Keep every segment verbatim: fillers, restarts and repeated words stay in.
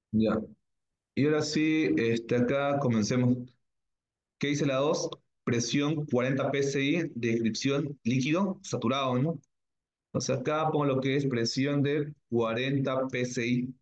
Ya. Y ahora sí, este, acá comencemos. ¿Qué dice la dos? Presión cuarenta P S I, descripción líquido saturado, ¿no? O sea, acá pongo lo que es presión de cuarenta P S I.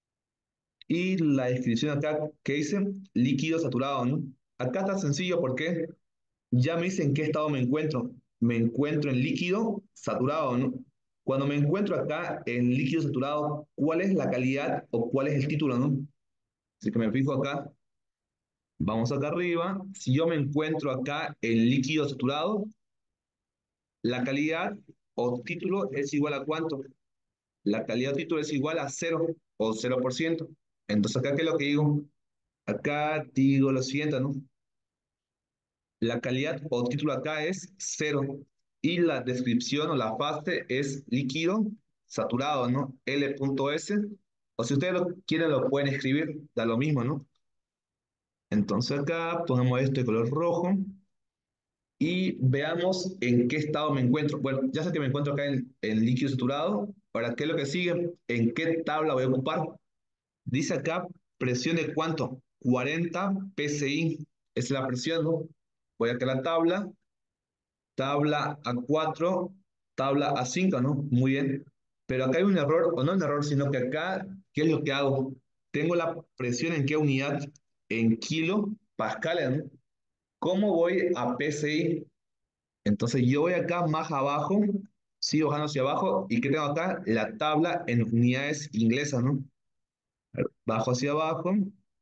Y la descripción acá, ¿qué dice? Líquido saturado, ¿no? Acá está sencillo porque ya me dice en qué estado me encuentro. Me encuentro en líquido saturado, ¿no? Cuando me encuentro acá en líquido saturado, ¿cuál es la calidad o cuál es el título, ¿no? Así que me fijo acá. Vamos acá arriba. Si yo me encuentro acá en líquido saturado, la calidad o título es igual a ¿cuánto? La calidad o título es igual a cero o cero por ciento. Entonces, ¿acá qué es lo que digo? Acá digo lo siguiente, ¿no? La calidad o título acá es cero y la descripción o la fase es líquido saturado, ¿no? L.S. O si ustedes lo quieren, lo pueden escribir, da lo mismo, ¿no? Entonces acá ponemos esto de color rojo y veamos en qué estado me encuentro. Bueno, ya sé que me encuentro acá en, en líquido saturado. Ahora, ¿qué es lo que sigue? ¿En qué tabla voy a ocupar? Dice acá presión de cuánto? cuarenta P S I. Esa es la presión, ¿no? Voy acá a la tabla, tabla a cuatro, tabla a cinco, ¿no? Muy bien. Pero acá hay un error, o no un error, sino que acá, ¿qué es lo que hago? Tengo la presión en qué unidad? En kilo pascales, ¿no? ¿Cómo voy a P S I? Entonces yo voy acá más abajo, sigo bajando hacia abajo, ¿y qué tengo acá? La tabla en unidades inglesas, ¿no? Bajo hacia abajo,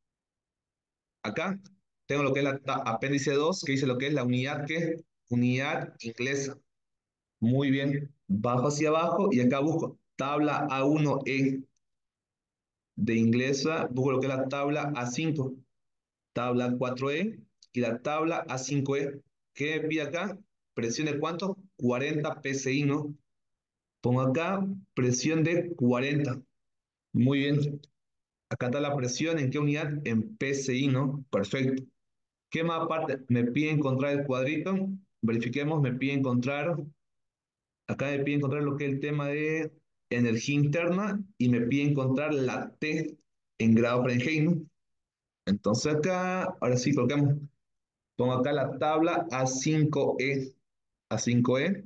acá tengo lo que es la ta- apéndice dos que dice lo que es la unidad, ¿qué? Unidad inglesa. Muy bien, bajo hacia abajo y acá busco tabla A uno E de inglesa, busco lo que es la tabla A cinco, tabla cuatro E y la tabla A cinco E. ¿Qué me pide acá? Presión de cuánto? cuarenta P S I, ¿no? Pongo acá presión de cuarenta. Muy bien. Acá está la presión. ¿En qué unidad? En P S I, ¿no? Perfecto. ¿Qué más aparte? Me pide encontrar el cuadrito. Verifiquemos, me pide encontrar. Acá me pide encontrar lo que es el tema de energía interna y me pide encontrar la T en grado Fahrenheit, ¿no? Entonces acá, ahora sí, colocamos. Pongo acá la tabla A cinco E. A cinco E.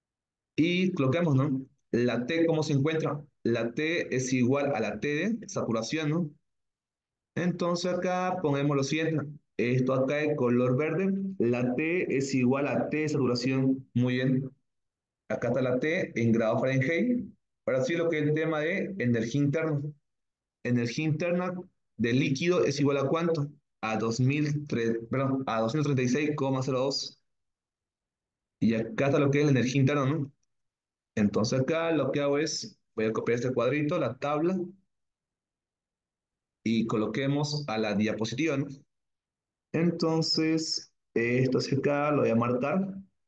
Y coloquemos, ¿no? La T, ¿cómo se encuentra? La T es igual a la T de saturación, ¿no? Entonces acá ponemos lo siguiente. Esto acá es color verde. La T es igual a T de saturación. Muy bien. Acá está la T en grado Fahrenheit. Ahora sí lo que es el tema de energía interna. Energía interna del líquido es igual a ¿cuánto? A dos mil tres, perdón, a doscientos treinta y seis coma cero dos. Y acá está lo que es la energía interna, ¿no? Entonces acá lo que hago es, voy a copiar este cuadrito, la tabla, y coloquemos a la diapositiva, ¿no? Entonces, esto hacia acá lo voy a marcar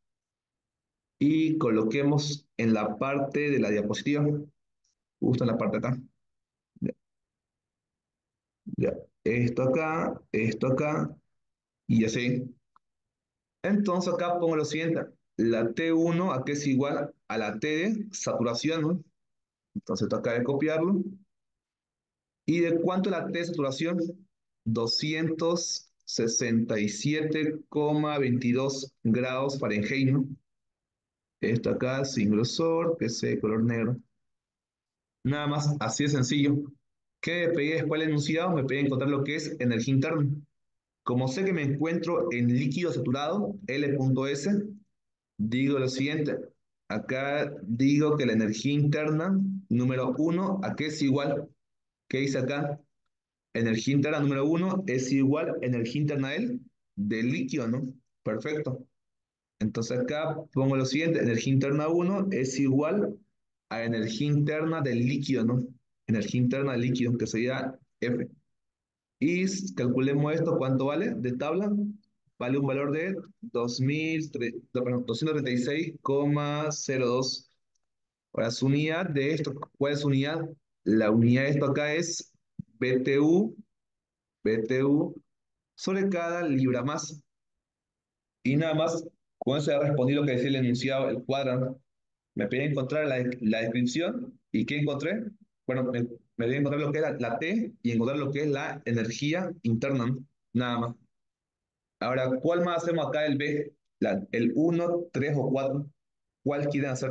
y coloquemos en la parte de la diapositiva, justo en la parte de acá. Ya, ya. Esto acá, esto acá, y así. Entonces acá pongo lo siguiente, la T uno aquí es igual a la T de saturación, ¿no? Entonces esto acá de copiarlo. ¿Y de cuánto es la T de saturación? doscientos sesenta y siete coma veintidós grados Fahrenheit, ¿no? Esto acá sin grosor, que es de color negro. Nada más, así de sencillo. ¿Qué me pedí después del enunciado? Me pedí encontrar lo que es energía interna. Como sé que me encuentro en líquido saturado, L.S, digo lo siguiente. Acá digo que la energía interna, número uno, ¿a qué es igual? ¿Qué dice acá? Energía interna número uno es igual a energía interna del, del líquido, ¿no? Perfecto. Entonces acá pongo lo siguiente, energía interna uno es igual a energía interna del líquido, ¿no? Energía interna del líquido, que sería F. Y s- calculemos esto, ¿cuánto vale de tabla? Vale un valor de dos mil tre- no, perdón, doscientos treinta y seis coma cero dos. Ahora, su unidad de esto, ¿cuál es su unidad? La unidad de esto acá es B T U, B T U sobre cada libra más. Y nada más, con eso ya respondí lo que decía el enunciado, el cuadro. Me pedí encontrar la, la descripción. ¿Y qué encontré? Bueno, me, me debe encontrar lo que es la, la T y encontrar lo que es la energía interna, ¿no? Nada más. Ahora, ¿cuál más hacemos acá el B? La- el uno, tres o cuatro. ¿Cuál quieren hacer?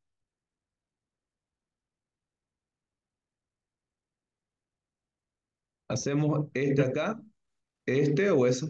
¿Hacemos este acá, este o eso?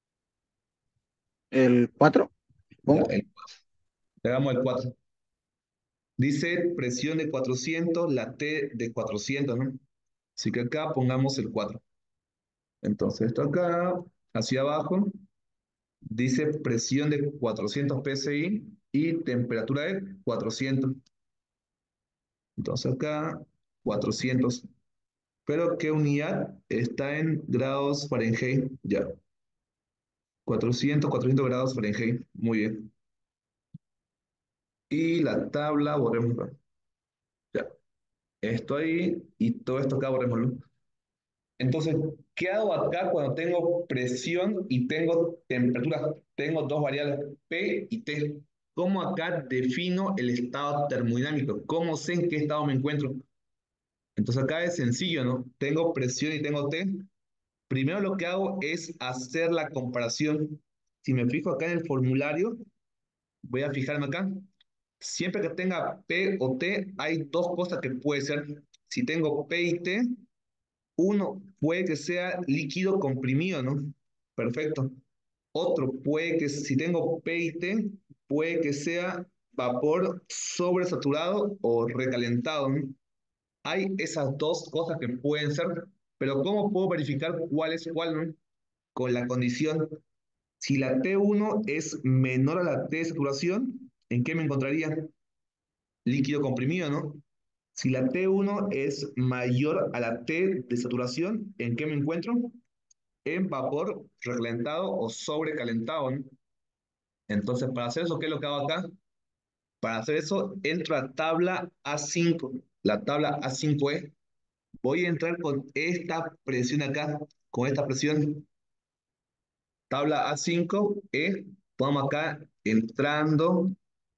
El cuatro, Ya, pongo. el- hagamos el cuatro. Dice presión de cuatrocientos, la T de cuatrocientos, ¿no? Así que acá pongamos el cuatro. Entonces, esto acá, hacia abajo, dice presión de cuatrocientos P S I y temperatura de cuatrocientos. Entonces acá, cuatrocientos. Pero ¿qué unidad está en grados Fahrenheit? Ya, cuatrocientos, cuatrocientos grados Fahrenheit. Muy bien. Y la tabla, borrémosla. Ya, esto ahí y todo esto acá, borrémoslo. Entonces, ¿qué hago acá cuando tengo presión y tengo temperatura? Tengo dos variables, P y T. ¿Cómo acá defino el estado termodinámico? ¿Cómo sé en qué estado me encuentro? Entonces acá es sencillo, ¿no? Tengo presión y tengo T. Primero lo que hago es hacer la comparación. Si me fijo acá en el formulario, voy a fijarme acá. Siempre que tenga P o T, hay dos cosas que puede ser. Si tengo P y T, uno puede que sea líquido comprimido, ¿no? Perfecto. Otro puede que, si tengo P y T, puede que sea vapor sobresaturado o recalentado, ¿no? Hay esas dos cosas que pueden ser, pero ¿cómo puedo verificar cuál es cuál, no? Con la condición, si la T uno es menor a la T de saturación, ¿en qué me encontraría? Líquido comprimido, ¿no? Si la T uno es mayor a la T de saturación, ¿en qué me encuentro? En vapor recalentado o sobrecalentado, ¿no? Entonces, para hacer eso, ¿qué es lo que hago acá? Para hacer eso, entro a tabla A cinco. La tabla A cinco es, voy a entrar con esta presión acá, con esta presión. Tabla A cinco es, vamos acá, entrando,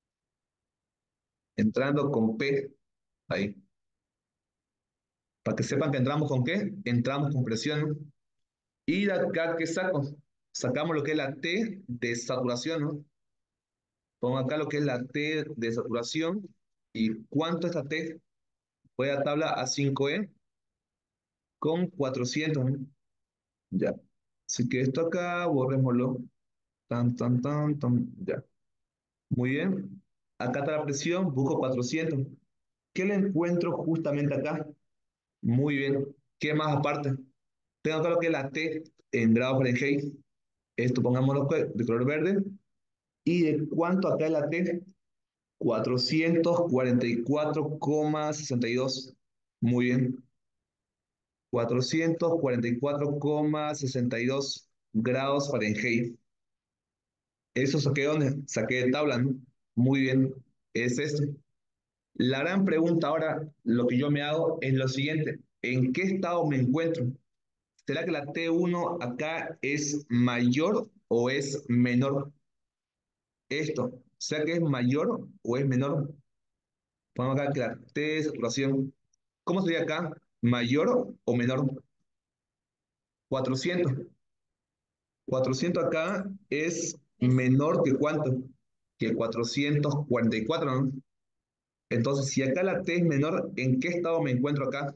entrando con P, ahí. Para que sepan que entramos con qué, entramos con presión, ¿no? Y de acá, ¿qué saco? Sacamos lo que es la T de saturación, ¿no? Pongo acá lo que es la T de saturación. ¿Y cuánto es esta T? Voy a tabla A cinco E con cuatrocientos, ¿no? Ya. Así que esto acá, borrémoslo. Tan, tan, tan, tan, ya. Muy bien. Acá está la presión, busco cuatrocientos. ¿Qué le encuentro justamente acá? Muy bien. ¿Qué más aparte? Tengo acá lo que es la T en grados Fahrenheit. Esto pongámoslo de color verde. ¿Y de cuánto acá es la T? cuatrocientos cuarenta y cuatro coma sesenta y dos. Muy bien. cuatrocientos cuarenta y cuatro coma sesenta y dos grados Fahrenheit. Eso saqué donde saqué de tabla, ¿no? Muy bien. Es esto. La gran pregunta ahora, lo que yo me hago es lo siguiente. ¿En qué estado me encuentro? ¿Será que la T uno acá es mayor o es menor? Esto, ¿será que es mayor o es menor? Ponemos acá que la T de saturación. ¿Cómo sería acá? ¿Mayor o menor? cuatrocientos. cuatrocientos acá es menor que cuánto? Que cuatrocientos cuarenta y cuatro, ¿no? Entonces, si acá la T es menor, ¿en qué estado me encuentro acá?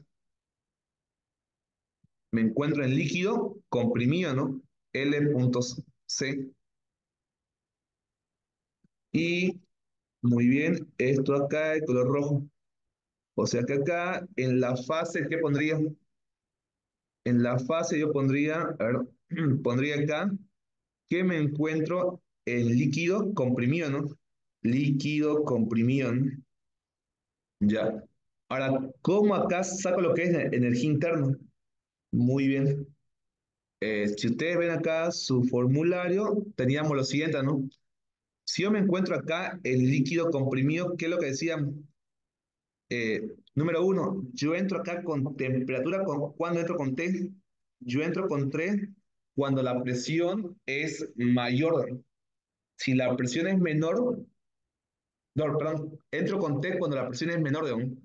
Me encuentro en líquido comprimido, ¿no? L.C. Y muy bien, esto acá de color rojo. O sea que acá en la fase, ¿qué pondría? En la fase yo pondría, a ver, pondría acá que me encuentro en líquido comprimido, ¿no? Líquido comprimido, ¿no? Ya. Ahora, ¿cómo acá saco lo que es energía interna? Muy bien. Eh, si ustedes ven acá su formulario, teníamos lo siguiente, ¿no? Si yo me encuentro acá en líquido comprimido, ¿qué es lo que decíamos? Eh, número uno, yo entro acá con temperatura, con, ¿cuándo entro con T? Yo entro con T cuando la presión es mayor. Si la presión es menor, no, perdón, entro con T cuando la presión es menor de un.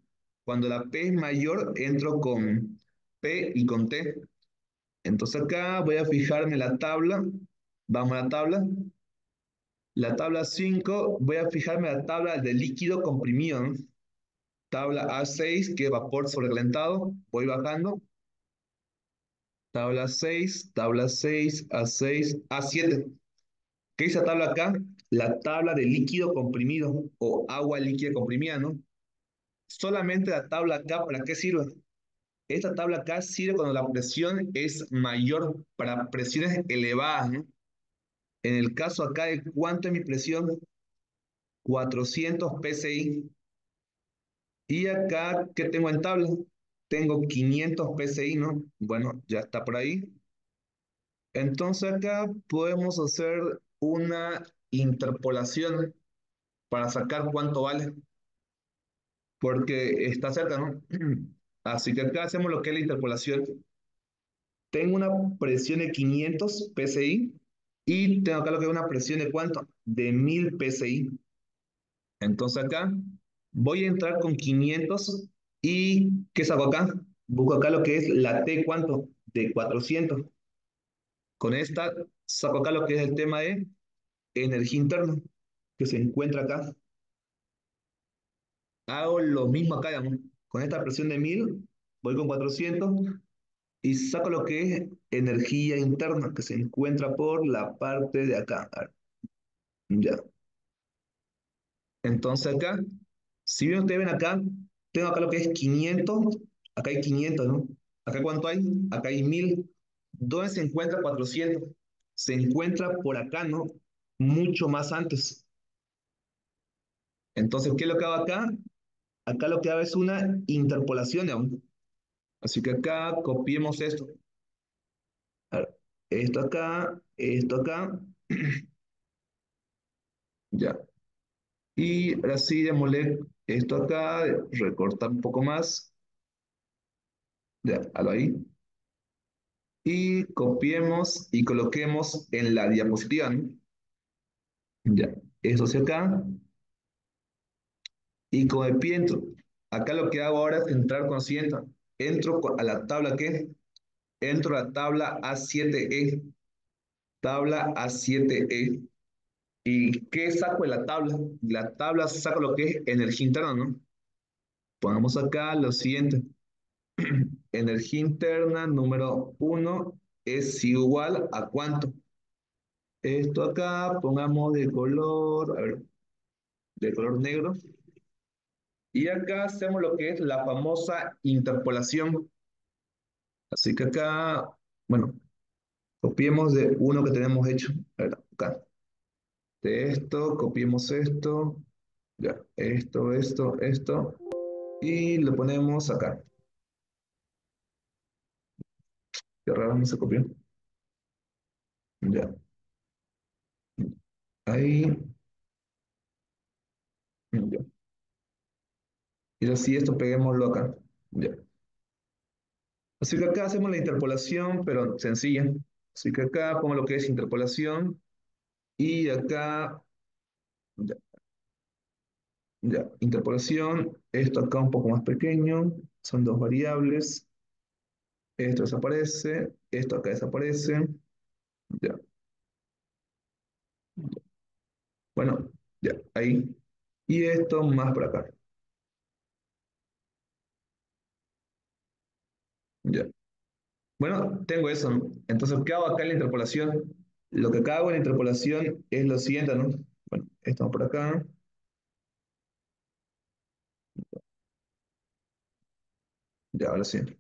Cuando la P es mayor, entro con P y con T. Entonces acá voy a fijarme la tabla. Vamos a la tabla. La tabla cinco voy a fijarme la tabla de líquido comprimido, ¿no? Tabla A seis, que es vapor sobrecalentado. Voy bajando. Tabla seis, tabla seis, A seis, A siete. ¿Qué dice la tabla acá? La tabla de líquido comprimido o agua líquida comprimida, ¿no? Solamente la tabla acá, ¿para qué sirve? Esta tabla acá sirve cuando la presión es mayor para presiones elevadas, ¿no? En el caso acá de cuánto es mi presión, cuatrocientos P S I. Y acá, ¿qué tengo en tabla? Tengo quinientos P S I, ¿no? Bueno, ya está por ahí. Entonces acá podemos hacer una interpolación para sacar cuánto vale, porque está cerca, ¿no? Así que acá hacemos lo que es la interpolación. Tengo una presión de quinientos P S I y tengo acá lo que es una presión de cuánto, de mil P S I. Entonces acá voy a entrar con quinientos y ¿qué saco acá? Busco acá lo que es la T, ¿cuánto? De cuatrocientos. Con esta saco acá lo que es el tema de energía interna que se encuentra acá. Hago lo mismo acá, digamos. Con esta presión de mil voy con cuatrocientos y saco lo que es energía interna que se encuentra por la parte de acá. A ver, ya. Entonces acá, si bien ustedes ven acá, tengo acá lo que es quinientos, acá hay quinientos, ¿no? Acá cuánto hay, acá hay mil. ¿Dónde se encuentra cuatrocientos? Se encuentra por acá, ¿no? Mucho más antes. Entonces, ¿qué es lo que hago acá? Acá lo que hago es una interpolación aún. Así que acá copiemos esto. A ver, esto acá, esto acá, ya. Y ahora sí, démosle esto acá, recortar un poco más, ya, halo ahí. Y copiemos y coloquemos en la diapositiva, ¿no? Ya, eso hacia acá. Y con el pie entro. Acá lo que hago ahora es entrar con asiento. Entro a la tabla ¿qué? Entro a la tabla A siete E. Tabla A siete E. ¿Y qué saco de la tabla? La tabla saco lo que es energía interna, ¿no? Pongamos acá lo siguiente. Energía interna número uno es igual a ¿cuánto? Esto acá, pongamos de color, a ver, de color negro. Y acá hacemos lo que es la famosa interpolación. Así que acá, bueno, copiemos de uno que tenemos hecho. A ver, acá. De esto, copiemos esto. Ya, esto, esto, esto. Y lo ponemos acá. Qué raro, no se copió. Ya, ahí. Ya. Y así esto peguémoslo acá. Ya. Así que acá hacemos la interpolación, pero sencilla. Así que acá pongo lo que es interpolación. Y acá, ya, ya, interpolación. Esto acá un poco más pequeño. Son dos variables. Esto desaparece. Esto acá desaparece. Ya. Bueno, ya, ahí. Y esto más por acá. Ya. Bueno, tengo eso, ¿no? Entonces, ¿qué hago acá en la interpolación? Lo que acá hago en la interpolación es lo siguiente, ¿no? Bueno, esto va por acá. Ya, ahora sí.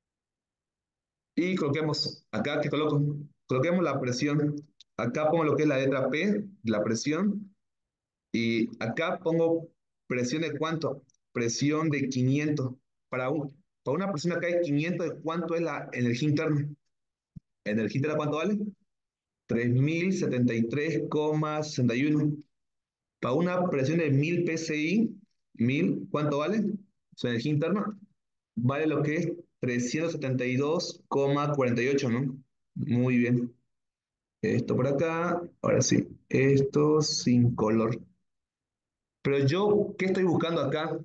Y coloquemos, acá que coloco, coloquemos la presión. Acá pongo lo que es la letra P, la presión. Y acá pongo presión de cuánto? Presión de quinientos. Para, un, para una presión acá de quinientos, ¿de cuánto es la energía interna? ¿Energía interna cuánto vale? tres mil setenta y tres coma sesenta y uno. Para una presión de mil P S I, mil, ¿cuánto vale? Su energía interna vale lo que es trescientos setenta y dos coma cuarenta y ocho, ¿no? Muy bien. Esto por acá, ahora sí, esto sin color. Pero yo, ¿qué estoy buscando acá?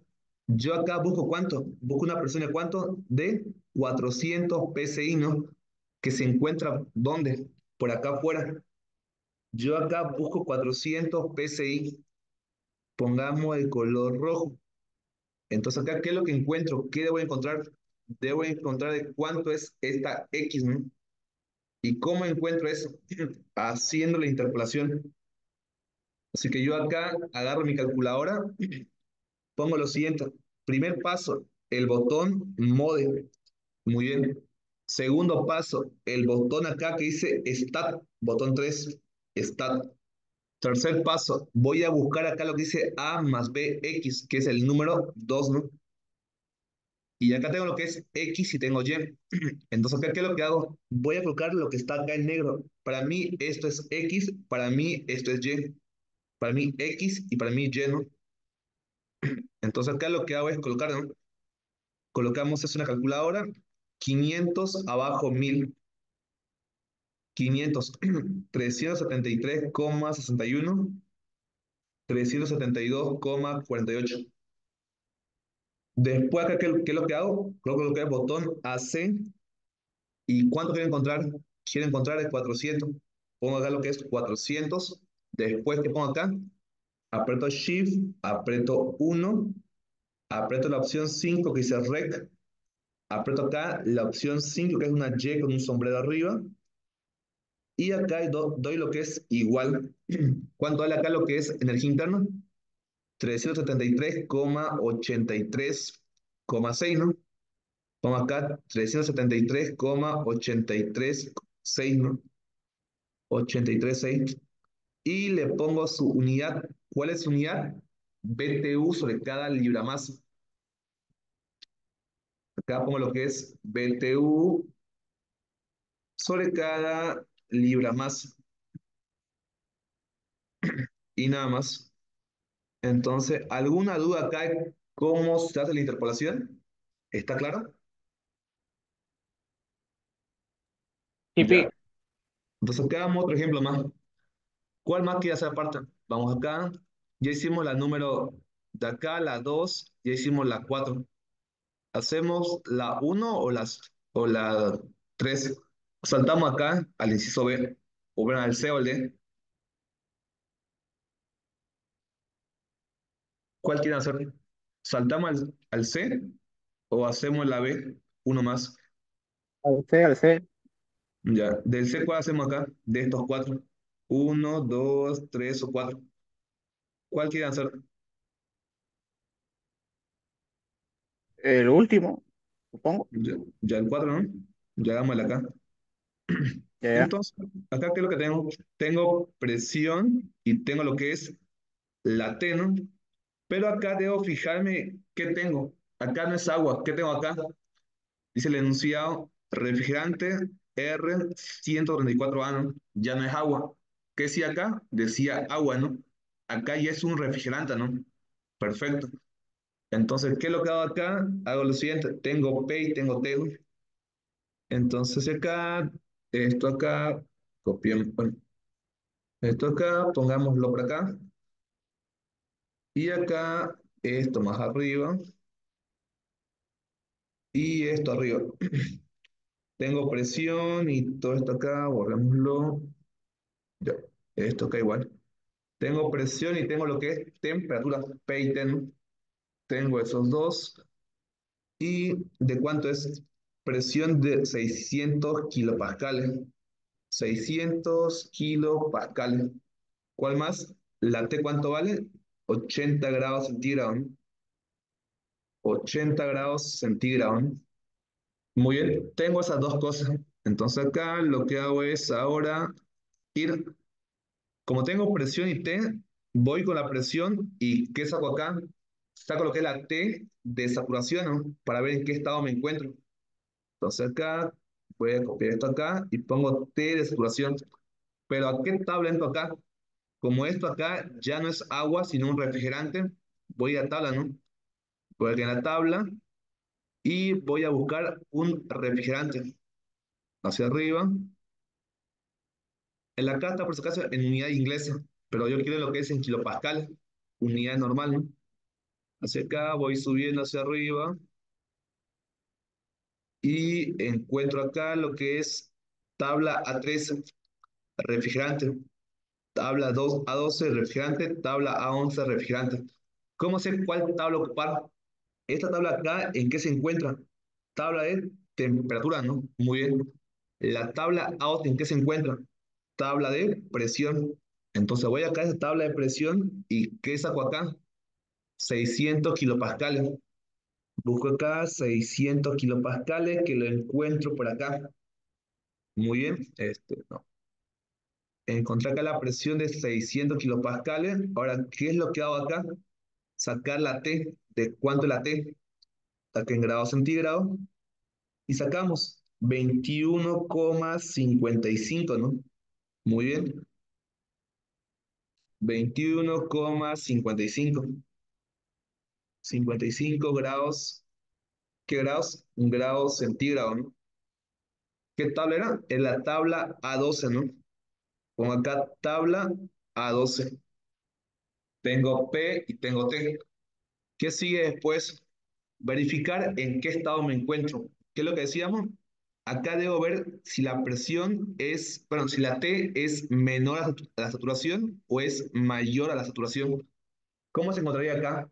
Yo acá busco cuánto, busco una presión de cuánto, de cuatrocientos P S I, ¿no? Que se encuentra, ¿dónde? Por acá afuera. Yo acá busco cuatrocientos P S I, pongamos el color rojo. Entonces acá, ¿qué es lo que encuentro? ¿Qué debo encontrar? Debo encontrar de cuánto es esta X, ¿no? ¿Y cómo encuentro eso? Haciendo la interpolación. Así que yo acá agarro mi calculadora, pongo lo siguiente. Primer paso, el botón Mode. Muy bien. Segundo paso, el botón acá que dice Stat, botón tres, Stat. Tercer paso, voy a buscar acá lo que dice A más B X, que es el número dos, ¿no? Y acá tengo lo que es X y tengo Y. Entonces, acá, ¿qué es lo que hago? Voy a colocar lo que está acá en negro. Para mí esto es X, para mí esto es Y. Para mí X y para mí Y, ¿no? Entonces, acá lo que hago es colocar, ¿no? Colocamos es una calculadora, quinientos abajo mil, quinientos, trescientos setenta y tres coma sesenta y uno, trescientos setenta y dos coma cuarenta y ocho. Después acá, ¿qué, qué es lo que hago? Coloco lo que es botón A C. ¿Y cuánto quiero encontrar? Quiero encontrar el cuatrocientos. Pongo acá lo que es cuatrocientos. Después que pongo acá, aprieto Shift, aprieto uno, aprieto la opción cinco que dice Rec, aprieto acá la opción cinco que es una Y con un sombrero arriba, y acá do- doy lo que es igual. ¿Cuánto vale acá lo que es energía interna? trescientos setenta y tres coma ochenta y tres coma seis, ¿no? Pongo acá trescientos setenta y tres coma ochenta y tres coma seis, ¿no? ochenta y tres coma seis. Y le pongo su unidad. ¿Cuál es su unidad? B T U sobre cada libra masa. Acá pongo lo que es B T U sobre cada libra masa. Y nada más. Entonces, ¿alguna duda acá de cómo se hace la interpolación? ¿Está claro? Sí, Ya. Pi, Entonces, acá damos otro ejemplo más. ¿Cuál más quiere hacer aparte? Vamos acá. Ya hicimos la número de acá, la dos. Ya hicimos la cuatro. ¿Hacemos la uno o, las, o la tres? Saltamos acá al inciso B, o bueno, al C o al D. ¿Cuál quieren hacer? ¿Saltamos al, al C o hacemos la B? Uno más. al C, al C. Ya. Del C, ¿cuál hacemos acá? De estos cuatro. Uno, dos, tres o cuatro. ¿Cuál quieren hacer? El último, supongo. Ya, ya el cuatro, ¿no? Ya hagámosle acá. Ya, ya. Entonces, acá, ¿qué es lo que tengo? Tengo presión y tengo lo que es la T, ¿no? Pero acá debo fijarme qué tengo. Acá no es agua. ¿Qué tengo acá? Dice el enunciado, refrigerante R ciento treinta y cuatro A, ¿no? Ya no es agua. ¿Qué decía acá? Decía agua, ¿no? Acá ya es un refrigerante, ¿no? Perfecto. Entonces, ¿qué es lo que hago acá? Hago lo siguiente. Tengo P y tengo T, ¿no? Entonces acá, esto acá, copiamos, bueno, esto acá, pongámoslo por acá. Y acá, esto más arriba. Y esto arriba. Tengo presión y todo esto acá, borrémoslo. Ya, esto acá igual. Tengo presión y tengo lo que es temperatura, P y T, ¿no? Tengo esos dos. ¿Y de cuánto es? Presión de seiscientos kilopascales. seiscientos kilopascales. ¿Cuál más? ¿La T cuánto vale? ochenta grados centígrados, ¿no? ochenta grados centígrados, ¿no? Muy bien, tengo esas dos cosas. Entonces acá lo que hago es ahora ir, como tengo presión y T, voy con la presión y ¿qué saco acá? Saco lo que es la T de saturación, ¿no? Para ver en qué estado me encuentro. Entonces acá voy a copiar esto acá y pongo T de saturación. Pero ¿a qué tabla entro acá? Como esto acá ya no es agua, sino un refrigerante, voy a tabla, ¿no? Voy a la tabla y voy a buscar un refrigerante hacia arriba. En la acá está por si acaso en unidad inglesa, pero yo quiero lo que es en kilopascal, unidad normal, ¿no? Hacia acá, voy subiendo hacia arriba y encuentro acá lo que es tabla a trece, refrigerante. Tabla dos a doce refrigerante, tabla a once refrigerante. ¿Cómo sé cuál tabla ocupar? Esta tabla acá, ¿en qué se encuentra? Tabla de temperatura, ¿no? Muy bien. La tabla A O T, ¿en qué se encuentra? Tabla de presión. Entonces voy acá a esa tabla de presión y ¿qué saco acá? seiscientos kilopascales. Busco acá seiscientos kilopascales que lo encuentro por acá. Muy bien. Este, no. Encontré acá la presión de seiscientos kilopascales. Ahora, ¿qué es lo que hago acá? Sacar la T. ¿De cuánto es la T? Acá en grados centígrados. Y sacamos veintiuno coma cincuenta y cinco, ¿no? Muy bien. veintiuno coma cincuenta y cinco. cincuenta y cinco grados. ¿Qué grados? Un grado centígrado, ¿no? ¿Qué tabla era? En la tabla A doce, ¿no? Pongo acá tabla A doce. Tengo P y tengo T. ¿Qué sigue después? Verificar en qué estado me encuentro. ¿Qué es lo que decíamos? Acá debo ver si la presión es, bueno, si la T es menor a la saturación o es mayor a la saturación. ¿Cómo se encontraría acá?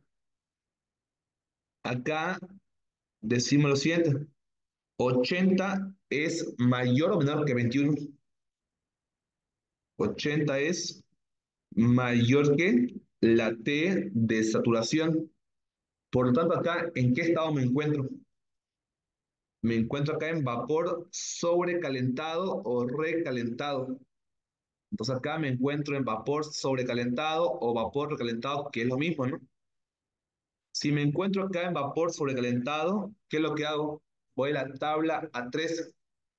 Acá decimos lo siguiente. ochenta es mayor o menor que veintiuno. ochenta es mayor que la T de saturación. Por lo tanto, acá, ¿en qué estado me encuentro? Me encuentro acá en vapor sobrecalentado o recalentado. Entonces acá me encuentro en vapor sobrecalentado o vapor recalentado, que es lo mismo, ¿no? Si me encuentro acá en vapor sobrecalentado, ¿qué es lo que hago? Voy a la tabla A tres,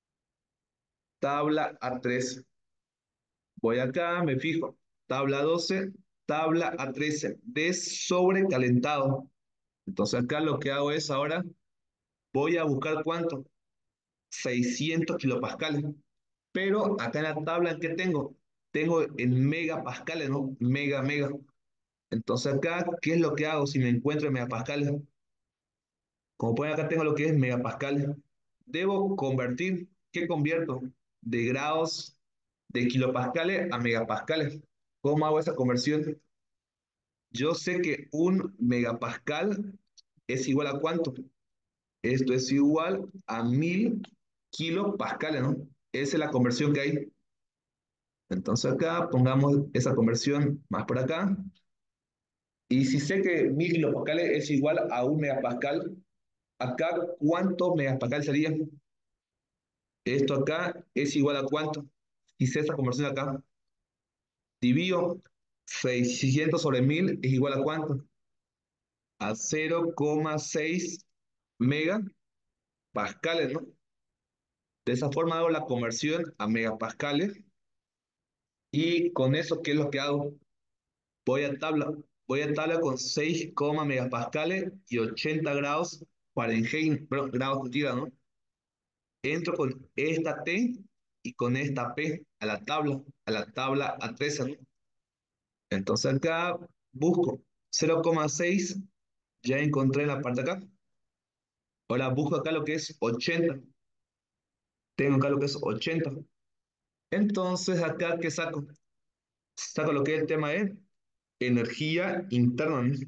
tabla A tres. Voy acá, me fijo, tabla doce, tabla A trece, de sobrecalentado. Entonces acá lo que hago es ahora, voy a buscar cuánto, seiscientos kilopascales. Pero acá en la tabla que tengo, tengo en megapascales, ¿no? Mega, mega. Entonces acá, ¿qué es lo que hago si me encuentro en megapascales? Como pueden acá tengo lo que es megapascales. Debo convertir, ¿qué convierto? De grados de kilopascales a megapascales. ¿Cómo hago esa conversión? Yo sé que un megapascal es igual a cuánto. Esto es igual a mil kilopascales, ¿no? Esa es la conversión que hay. Entonces acá pongamos esa conversión más por acá. Y si sé que mil kilopascales es igual a un megapascal, acá ¿cuántos megapascal sería? Esto acá es igual a cuánto. Si sé esa conversión acá, divido seiscientos sobre mil es igual a cuánto. A cero coma seis megapascales, ¿no? De esa forma hago la conversión a megapascales y con eso, ¿qué es lo que hago? Voy a tabla, voy a tabla con seis megapascales y ochenta grados Fahrenheit, perdón, grados centígrados, ¿no? Entro con esta T y con esta P a la tabla, a la tabla A trece, ¿no? Entonces acá busco cero coma seis, ya encontré en la parte de acá. Ahora busco acá lo que es ochenta. Tengo acá lo que es ochenta. Entonces acá, ¿qué saco? Saco lo que es el tema de energía interna, ¿no?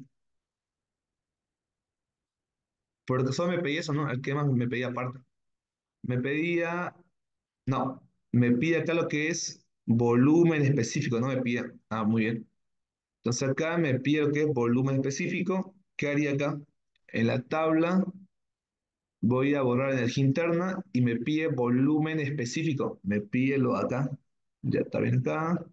Porque solo me pedía eso, ¿no? El que más me pedía aparte. Me pedía, no, me pide acá lo que es volumen específico, no me pide. Ah, muy bien. Entonces acá me pide lo que es volumen específico. ¿Qué haría acá? En la tabla voy a borrar energía interna y me pide volumen específico. Me pide lo de acá. Ya está bien acá.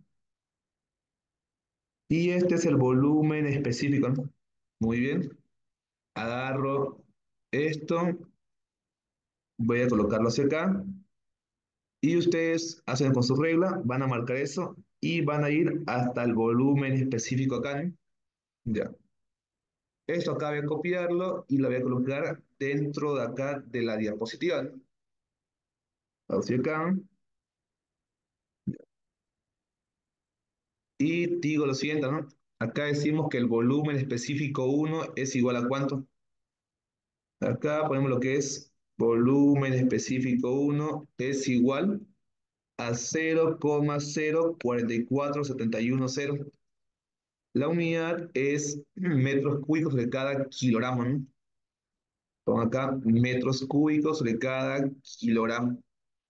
Y este es el volumen específico, ¿no? Muy bien. Agarro esto, voy a colocarlo hacia acá. Y ustedes hacen con su regla, van a marcar eso y van a ir hasta el volumen específico acá, ¿no? Ya. Esto acá voy a copiarlo y lo voy a colocar dentro de acá de la diapositiva, ¿no? Hacia acá. Y digo lo siguiente, ¿no? Acá decimos que el volumen específico uno es igual a ¿cuánto? Acá ponemos lo que es volumen específico uno es igual a cero coma cero cuatro cuatro siete uno cero. La unidad es metros cúbicos de cada kilogramo, ¿no? Pongo acá metros cúbicos de cada kilogramo.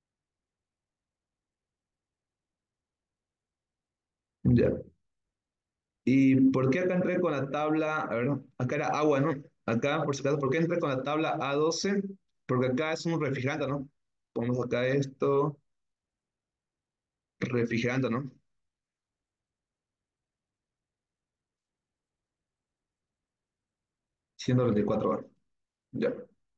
Ya. ¿Y por qué acá entré con la tabla? A ver, ¿no? Acá era agua, ¿no? Acá, por si acaso, ¿por qué entré con la tabla A doce? Porque acá es un refrigerante, ¿no? Ponemos acá esto, refrigerante, ¿no? ciento treinta y cuatro bar. Ya.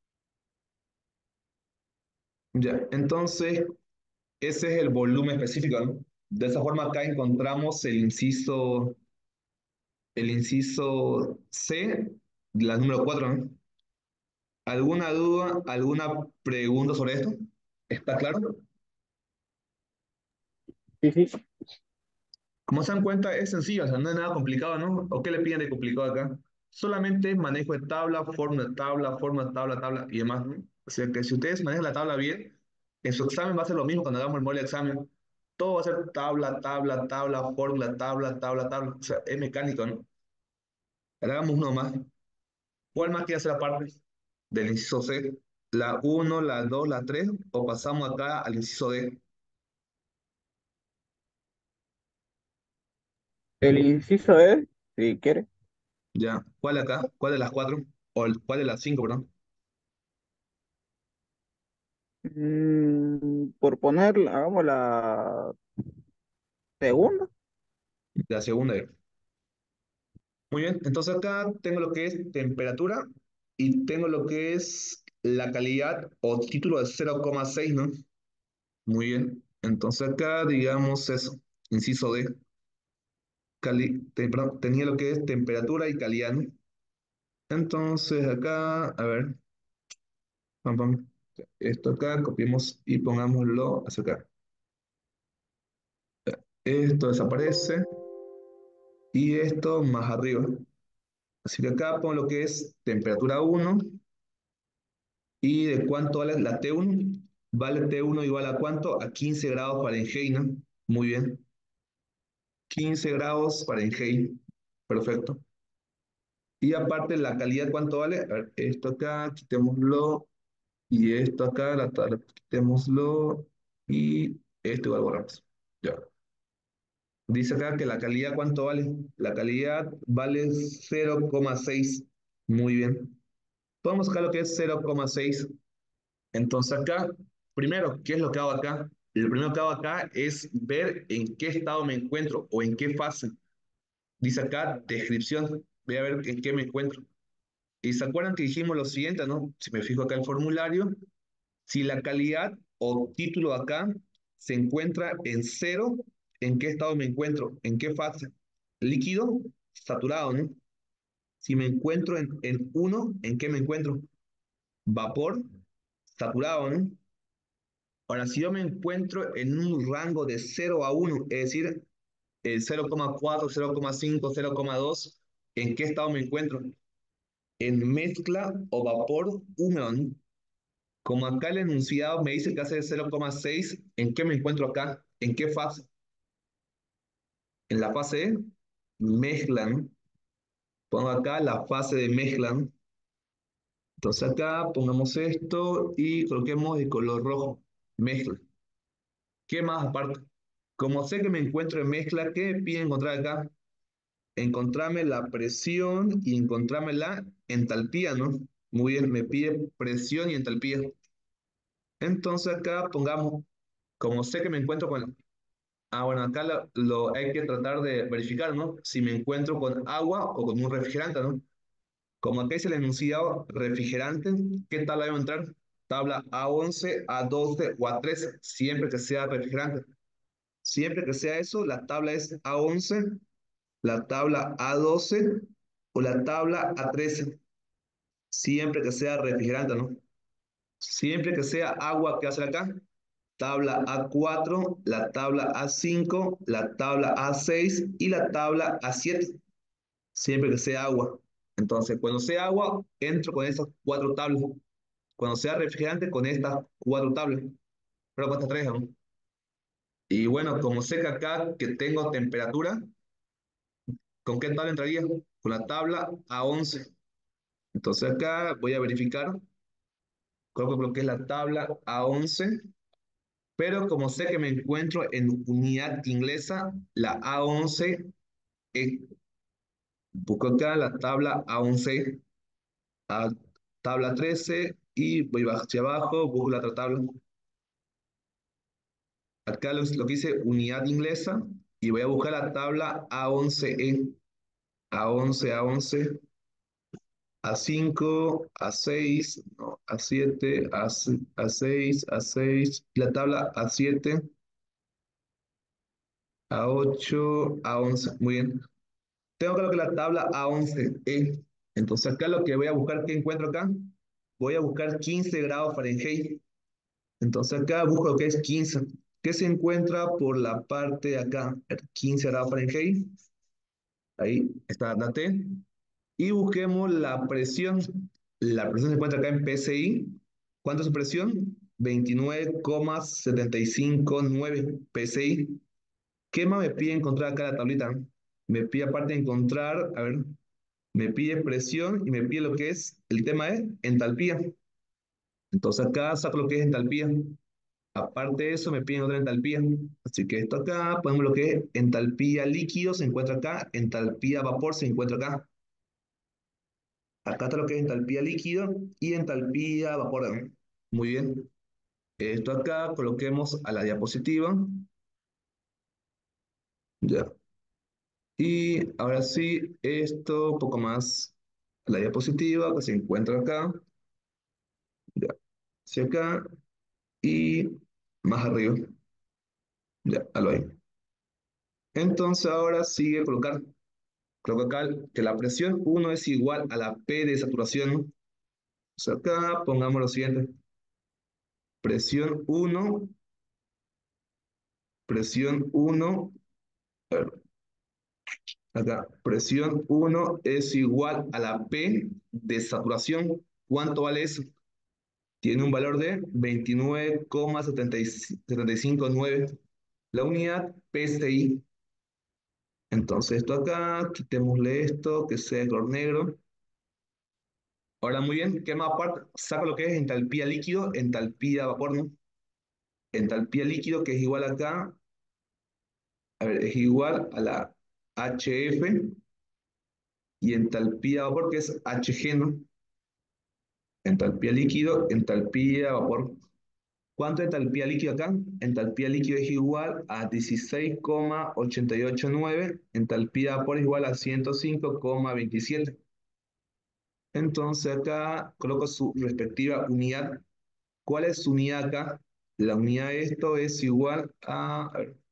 Ya. Entonces, ese es el volumen específico, ¿no? De esa forma acá encontramos el inciso, el inciso C, la número cuatro, ¿no? ¿Alguna duda, alguna pregunta sobre esto? ¿Está claro? Sí, sí. Como se dan cuenta, es sencillo, o sea, no es nada complicado, ¿no? ¿O qué le piden de complicado acá? Solamente manejo de tabla, forma de tabla, forma de tabla, tabla y demás, ¿no? O sea que si ustedes manejan la tabla bien, en su examen va a ser lo mismo cuando hagamos el modelo de examen. Todo va a ser tabla, tabla, tabla, fórmula, tabla, tabla, tabla. O sea, es mecánico, ¿no? Ahora hagamos uno más. ¿Cuál más quiere hacer aparte del inciso C? ¿La uno, la dos, la tres o pasamos acá al inciso D? El inciso es, si quiere. ¿Ya? ¿Cuál acá? ¿Cuál de las cuatro? ¿O el- cuál de las cinco, perdón? Mm, por poner, hagamos la segunda. La segunda. Muy bien, entonces acá tengo lo que es temperatura y tengo lo que es la calidad o título de cero coma seis, ¿no? Muy bien, entonces acá digamos eso, inciso D, cali- te- perdón, tenía lo que es temperatura y calidad, ¿no? Entonces acá, a ver, pam, pam, esto acá, copiemos y pongámoslo hacia acá. Esto desaparece y esto más arriba. Así que acá pongo lo que es temperatura uno. ¿Y de cuánto vale la T uno? Vale T uno igual a cuánto? A quince grados Fahrenheit, ¿no? Muy bien. quince grados Fahrenheit. Perfecto. Y aparte, la calidad, ¿cuánto vale? A ver, esto acá, quitémoslo. Y esto acá, la tabla, quitémoslo. Y esto igual borramos. Ya. Dice acá que la calidad, ¿cuánto vale? La calidad vale cero coma seis. Muy bien. Podemos buscar lo que es cero coma seis. Entonces acá, primero, ¿qué es lo que hago acá? Lo primero que hago acá es ver en qué estado me encuentro o en qué fase. Dice acá, descripción. Voy a ver en qué me encuentro. Y se acuerdan que dijimos lo siguiente, ¿no? Si me fijo acá en el formulario, si la calidad o título acá se encuentra en cero, ¿en qué estado me encuentro? ¿En qué fase? Líquido, saturado, ¿no? Si me encuentro en, en uno, ¿en qué me encuentro? Vapor, saturado, ¿no? Ahora, si yo me encuentro en un rango de cero a uno, es decir, el cero coma cuatro, cero coma cinco, cero coma dos, ¿en qué estado me encuentro? En mezcla o vapor húmedo, ¿no? Como acá el enunciado me dice que hace cero coma seis, ¿en qué me encuentro acá? ¿En qué fase? En la fase de mezcla, ¿no? Pongo acá la fase de mezcla, ¿no? Entonces acá pongamos esto y coloquemos de color rojo, mezcla. ¿Qué más aparte? Como sé que me encuentro en mezcla, ¿qué me pide encontrar acá? Encontrarme la presión y encontrarme la entalpía, ¿no? Muy bien, me pide presión y entalpía. Entonces acá pongamos, como sé que me encuentro con... Ah, bueno, acá lo, lo hay que tratar de verificar, ¿no? Si me encuentro con agua o con un refrigerante, ¿no? Como acá dice el enunciado refrigerante, ¿qué tabla debo entrar? Tabla A once, A doce o A trece, siempre que sea refrigerante. Siempre que sea eso, la tabla es A once, la tabla A doce o la tabla A trece, siempre que sea refrigerante, ¿no? Siempre que sea agua, ¿qué hacer acá? Tabla A cuatro, la tabla A cinco, la tabla A seis y la tabla A siete. siempre que sea agua. Entonces, cuando sea agua, entro con esas cuatro tablas. Cuando sea refrigerante, con estas cuatro tablas. Pero con estas tres, ¿no? Y bueno, como sé que acá que tengo temperatura, ¿con qué tabla entraría? Con la tabla A once. Entonces acá voy a verificar, coloco lo que es la tabla A once, pero como sé que me encuentro en unidad inglesa, la A once, eh, busco acá la tabla A once, a tabla trece, y voy hacia abajo, busco la otra tabla. Acá lo, lo que hice unidad inglesa, y voy a buscar la tabla A once E, A once, A once, A cinco, A seis, no, A siete, A, A seis, A seis, la tabla A siete, A ocho, A once. Muy bien. Tengo claro que la tabla A once E. Entonces acá lo que voy a buscar, ¿qué encuentro acá? Voy a buscar quince grados Fahrenheit. Entonces acá busco lo que es quince. ¿Qué se encuentra por la parte de acá? quince grados Fahrenheit. Ahí está la T. Y busquemos la presión. La presión se encuentra acá en P S I. ¿Cuánto es su presión? veintinueve coma setenta y cinco nueve P S I. ¿Qué más me pide encontrar acá la tablita? Me pide aparte de encontrar, a ver, me pide presión y me pide lo que es, el tema es entalpía. Entonces acá saco lo que es entalpía. Aparte de eso me piden otra entalpía. Así que esto acá, ponemos lo que es entalpía líquido, se encuentra acá, entalpía vapor se encuentra acá. Acá está lo que es entalpía líquido y entalpía vapor, ¿no? Muy bien. Esto acá coloquemos a la diapositiva. Ya. Y ahora sí, esto un poco más a la diapositiva que se encuentra acá. Ya. Hacia acá y más arriba. Ya, a lo ahí. Entonces ahora sigue colocar, coloco acá que la presión uno es igual a la P de saturación. O sea, acá pongamos lo siguiente. Presión uno, presión uno, a ver, acá, presión uno es igual a la P de saturación. ¿Cuánto vale eso? Tiene un valor de veintinueve coma setenta y cinco nueve. La unidad P S I. Entonces esto acá, quitémosle esto, que sea color negro. Ahora muy bien, ¿qué más aparte? Saco lo que es entalpía líquido, entalpía vapor, ¿no? Entalpía líquido, que es igual acá, a ver, es igual a la H F, y entalpía vapor, que es H G, ¿no? Entalpía líquido, entalpía vapor. ¿Cuánto es entalpía líquido acá? Entalpía líquido es igual a dieciséis coma ochenta y ocho nueve, entalpía vapor es igual a ciento cinco coma veintisiete. Entonces acá coloco su respectiva unidad. ¿Cuál es su unidad acá? La unidad de esto es igual a, a ver,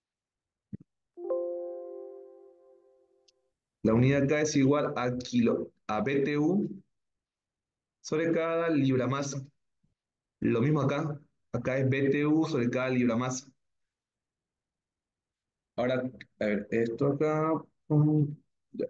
la unidad acá es igual a kilo, a B T U sobre cada libra masa. Lo mismo acá, acá es B T U sobre cada libra masa. Ahora, a ver, esto acá, mm, ya,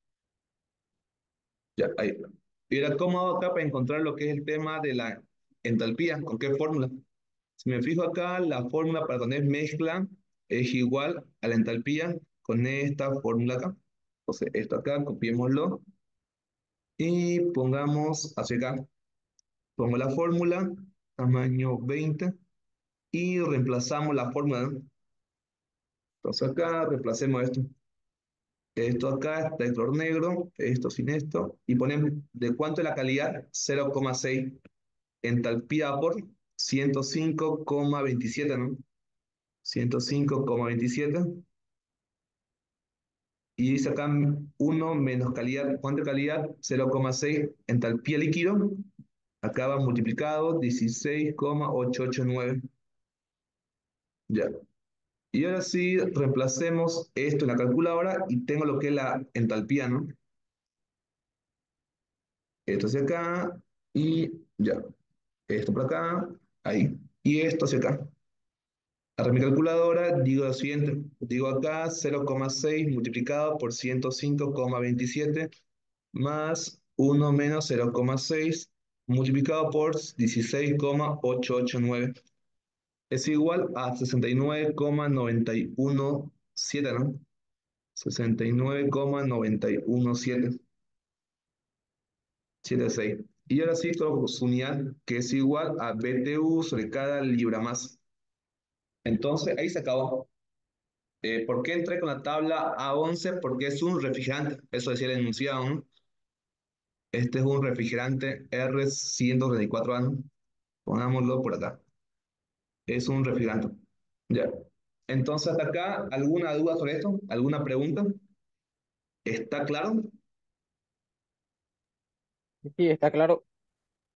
ya, ahí. Y era cómodo acá para encontrar lo que es el tema de la entalpía, ¿con qué fórmula? Si me fijo acá, la fórmula para poner mezcla es igual a la entalpía con esta fórmula acá. Entonces, esto acá, copiémoslo y pongamos hacia acá. Pongo la fórmula, tamaño veinte, y reemplazamos la fórmula, ¿no? Entonces acá reemplacemos esto. Esto acá está el color negro, esto sin esto, y ponemos de cuánto es la calidad, cero coma seis. Entalpía por ciento cinco coma veintisiete, ¿no? ciento cinco coma veintisiete. Y dice acá uno menos calidad. ¿Cuánto es calidad? cero coma seis. Entalpía líquido, acá va multiplicado, dieciséis coma ochocientos ochenta y nueve. Ya. Y ahora sí, reemplacemos esto en la calculadora y tengo lo que es la entalpía, ¿no? Esto hacia acá y ya. Esto por acá, ahí. Y esto hacia acá. Agarro mi calculadora, digo lo siguiente. Digo acá cero coma seis multiplicado por ciento cinco coma veintisiete más uno menos cero coma seis multiplicado por dieciséis coma ochocientos ochenta y nueve es igual a sesenta y nueve coma noventa y uno siete, ¿no? sesenta y nueve coma noventa y uno siete siete seis. Y ahora sí, todo su unidad, que es igual a B T U sobre cada libra más. Entonces, ahí se acabó. Eh, ¿por qué entré con la tabla A once? Porque es un refrigerante. Eso decía el enunciado, ¿no? Este es un refrigerante R ciento treinta y cuatro A, ¿no? Pongámoslo por acá. Es un refrigerante. Ya. Entonces, hasta acá, ¿alguna duda sobre esto? ¿Alguna pregunta? ¿Está claro? Sí, está claro.